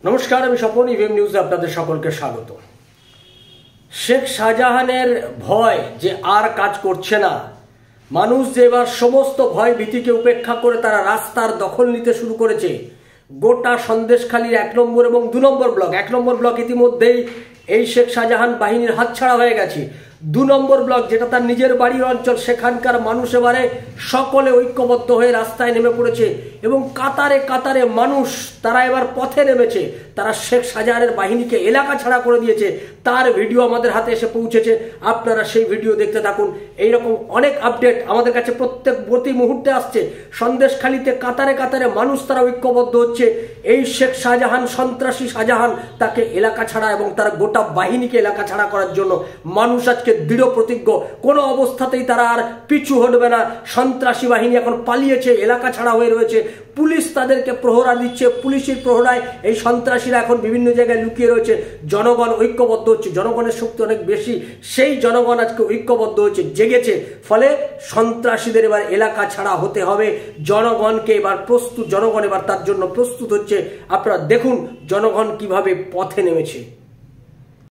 নমস্কার, আমি স্বপন। ইভিএম নিউজে আপনাদের সকলকে স্বাগত। শেখ শাহজাহানের ভয় যে আর কাজ করছে না, মানুষ যে এবার সমস্ত ভয় ভীতিকে উপেক্ষা করে তারা রাস্তার দখল নিতে শুরু করেছে। গোটা সন্দেশখালীর 1 নম্বর এবং 2 নম্বর ব্লক, 1 নম্বর ব্লক ইতিমধ্যেই এই শেখ শাহজাহান বাহিনীর হাতছাড়া হয়ে গেছে। 2 নম্বর ব্লক, যেটা তার নিজের বাড়ির অঞ্চল, সেখানকার মানুষ এবারে সকলে ঐক্যবদ্ধ হয়ে রাস্তায় নেমে পড়েছে এবং কাতারে কাতারে মানুষ তারা এবার পথে নেমেছে। তারা শেখ শাহজাহানের বাহিনীকে এলাকা ছাড়া করে দিয়েছে। তার ভিডিও আমাদের হাতে এসে পৌঁছেছে, আপনারা সেই ভিডিও দেখতে থাকুন। এইরকম অনেক আপডেট আমাদের কাছে প্রতি মুহূর্তে আসছে। সন্দেশখালীতে কাতারে কাতারে মানুষ তারা ঐক্যবদ্ধ হচ্ছে। এই শেখ শাহজাহান, সন্ত্রাসী শাহজাহান, তাকে এলাকা ছাড়া এবং তার গোটা বাহিনীকে এলাকা ছাড়া করার জন্য মানুষ আজকে দৃঢ় প্রতিজ্ঞ। কোনো অবস্থাতেই তারা আর পিছু হটবে না। সন্ত্রাসী বাহিনী এখন পালিয়েছে, এলাকা ছাড়া হয়ে রয়েছে। পুলিশ তাদেরকে প্রহরা দিচ্ছে। পুলিশের প্রহরায় এই সন্ত্রাসীরা এখন বিভিন্ন জায়গায় লুকিয়ে রয়েছে। জনগণ ঐক্যবদ্ধ হচ্ছে, জনগণের শক্তি অনেক বেশি। সেই জনগণ আজকে ঐক্যবদ্ধ হচ্ছে, জেগেছে। ফলে সন্ত্রাসীদের এবার এলাকা ছাড়া হতে হবে। জনগণকে এবার জনগণ এবার তার জন্য প্রস্তুত হচ্ছে। আপনারা দেখুন জনগণ কিভাবে পথে নেমেছে।